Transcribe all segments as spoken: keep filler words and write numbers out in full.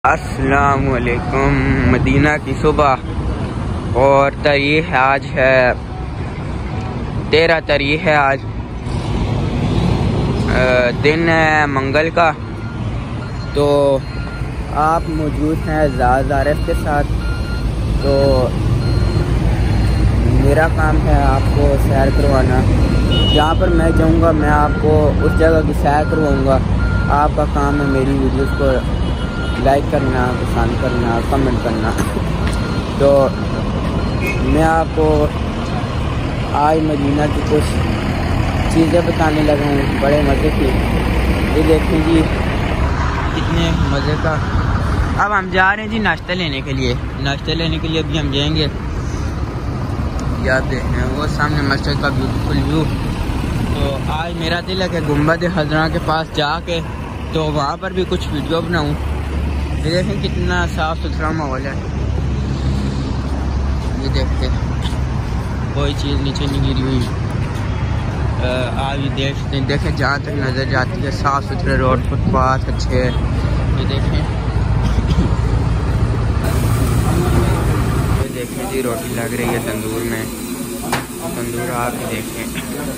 अस्सलामु अलैकुम। मदीना की सुबह और तारीख आज है तेरह तारीख है। आज दिन है मंगल का। तो आप मौजूद हैं ज़ाज़ आरिफ के साथ। तो मेरा काम है आपको सैर करवाना। जहाँ पर मैं जाऊँगा मैं आपको उस जगह की सैर करवाऊँगा। आपका काम है मेरी वीडियोज़ को लाइक करना, पसंद करना, कमेंट करना। तो मैं आपको आज मदीना की कुछ चीज़ें बताने लगा हूँ बड़े मज़े की। ये देखें जी कितने मज़े का। अब हम जा रहे हैं जी नाश्ता लेने के लिए। नाश्ता लेने के लिए अभी हम जाएंगे। या देखें वो सामने मस्जिद का ब्यूटीफुल व्यू। तो आज मेरा दिल है कि गुंबद हज़रा के पास जाके तो वहाँ पर भी कुछ वीडियो बनाऊँ। ये देखें कितना साफ़ सुथरा माहौल है। ये देखते कोई चीज़ नीचे नहीं गिरी हुई। आप ये देखते हैं, देखें जहाँ तक नज़र जाती है साफ़ सुथरे रोड, फुटपाथ अच्छे। ये देखें ये देखें जी रोटी लग रही है तंदूर में। तंदूर आप भी देखें।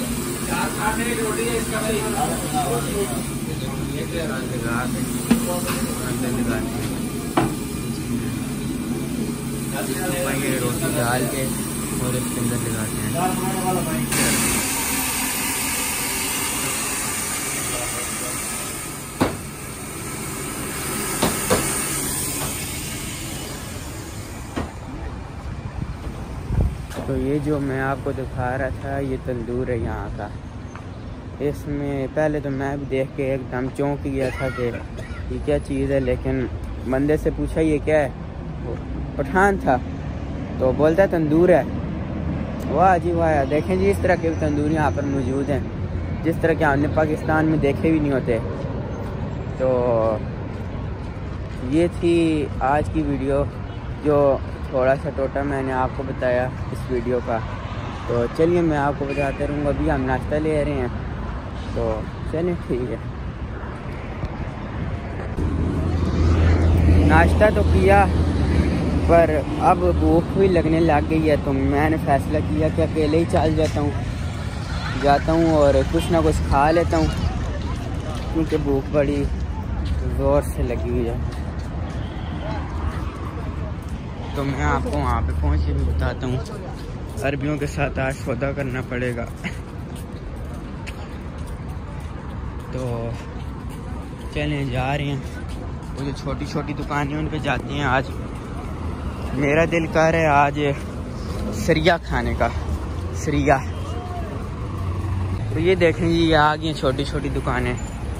ये रोटी डाल के और इसके अंदर लगाते हैं। तो ये जो मैं आपको दिखा रहा था ये तंदूर है यहाँ का। इसमें पहले तो मैं भी देख के एकदम चौंक गया था कि ये क्या चीज़ है। लेकिन बंदे से पूछा ये क्या है, पठान था तो बोलता तंदूर है। वाह जी वाह। देखें जी इस तरह के तंदूर यहाँ पर मौजूद हैं जिस तरह के हमने पाकिस्तान में देखे भी नहीं होते। तो ये थी आज की वीडियो, जो थोड़ा सा टोटा मैंने आपको बताया इस वीडियो का। तो चलिए मैं आपको बताते रहूँगा। अभी हम नाश्ता ले रहे हैं तो चलिए ठीक है। नाश्ता तो किया पर अब भूख भी लगने लग गई है। तो मैंने फैसला किया कि अकेले ही चल जाता हूँ जाता हूँ और कुछ ना कुछ खा लेता हूँ, क्योंकि भूख बड़ी ज़ोर से लगी हुई है। तो मैं आपको वहाँ पे पहुँच के भी बताता हूँ। अरबियों के साथ आज सौदा करना पड़ेगा। तो चलें जा रहे हैं। वो जो छोटी छोटी दुकानें उन पे जाते हैं। आज मेरा दिल कर रहा है आज सरिया खाने का। सरिया तो ये देखें जी ये आ गई छोटी छोटी दुकानें।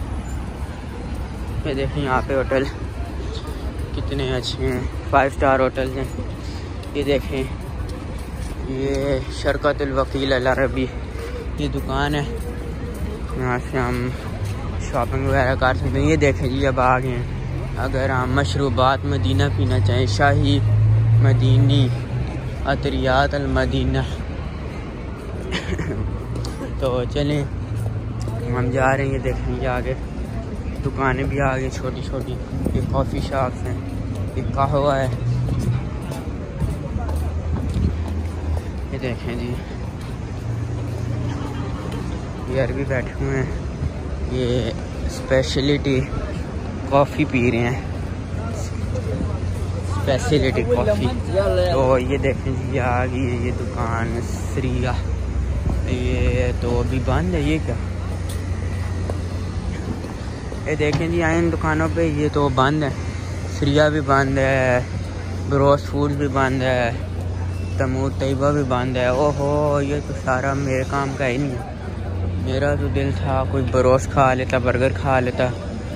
ये देखें यहाँ पे होटल कितने अच्छे हैं, फाइव स्टार होटल हैं। ये देखें ये शरकतुल वकील अल अरबी ये दुकान है। यहाँ से हम शॉपिंग वगैरह कर सकते हैं। ये देखें जी अब आ गए हैं। अगर हम मशरूबात मदीना पीना चाहें, शाही मदीनी अतरियात अल मदीना तो चलें हम जा रहे हैं। ये देखें ये आगे दुकानें भी आ गई छोटी छोटी। ये कॉफ़ी शॉप्स हैं, ये कहवा है। ये देखें जी ये अरबी बैठे हुए हैं। ये स्पेशलिटी कॉफ़ी पी रहे हैं, स्पेशलिटी कॉफ़ी। तो ये देखें जी आ गई है ये दुकान सरिया। ये तो अभी बंद है। ये क्या ये देखें जी आए इन दुकानों पे ये तो बंद है। सरिया भी बंद है, ब्रोस फूड भी बंद है, तमूर तैयबा भी बंद है। ओहो ये तो सारा मेरे काम का ही नहीं है। मेरा तो दिल था कोई बरोस खा लेता, बर्गर खा लेता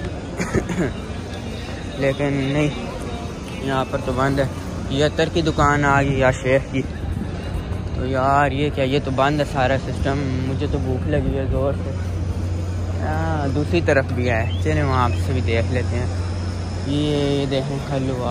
लेकिन नहीं, यहाँ पर तो बंद है। ये अतर की दुकान आ गई या शेख की। तो यार ये क्या, ये तो बंद है सारा सिस्टम। मुझे तो भूख लगी है ज़ोर से। हाँ दूसरी तरफ भी है, चलें वहाँ से भी देख लेते हैं। ये देखें हलवा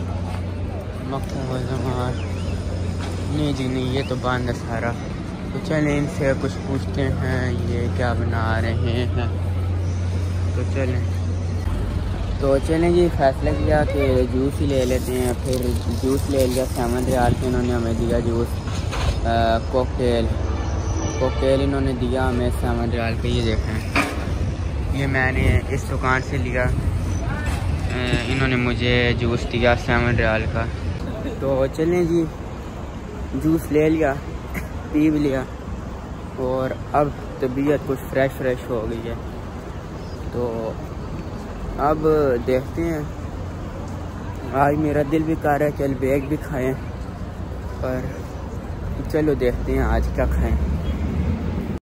मक्खन। नहीं जी नहीं ये तो बंद है सारा। तो चलें इनसे कुछ पूछते हैं ये क्या बना रहे हैं। तो चलें तो चलें जी, फैसला किया कि जूस ही ले लेते हैं। फिर जूस ले लिया सेवन रियाल के, इन्होंने हमें दिया जूस। कॉकटेल कॉकटेल इन्होंने दिया हमें सेवन रियाल के। ये देखें, ये मैंने इस दुकान से लिया, इन्होंने मुझे जूस दिया सेवन रियाल का। तो चलें जी, जूस ले लिया, पी भी लिया और अब तबीयत कुछ फ्रेश फ्रेश हो गई है। तो अब देखते हैं, आज मेरा दिल भी कर रहा है चल बेग भी खाएं, पर चलो देखते हैं आज क्या खाएं।